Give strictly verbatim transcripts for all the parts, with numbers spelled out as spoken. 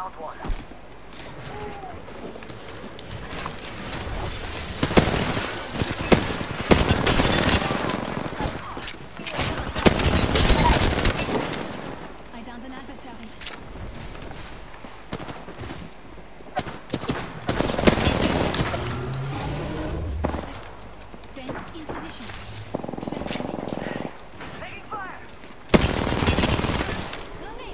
Found one. I downed an adversary. Fence in position. Fence ready. Taking fire! Grenade!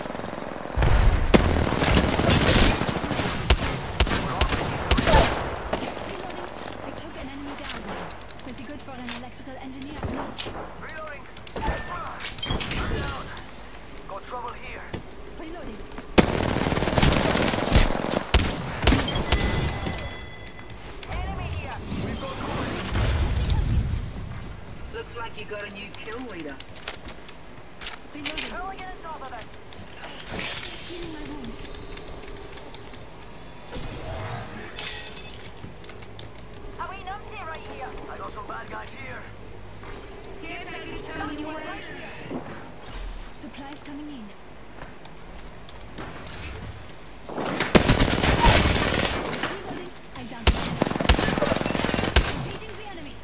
Reloading. I took an enemy down. Pretty good for an electrical engineer. Reloading! Down! Got trouble here. Reloading. Enemy here! We've got company! Looks like you got a new kill leader. Reloading. How do I get on top of it? Healing my wounds. Are we numpty right here? I got some bad guys here. Can't take you tell me what. Supplies coming in. Reloading. I downed an enemy. Engaging the enemy.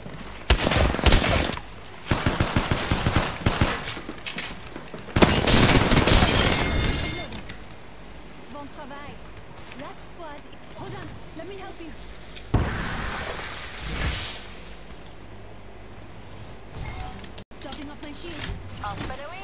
Reloading. Bon travail. That squad. Hold on. Let me help you. Stopping off my shields. Up and away!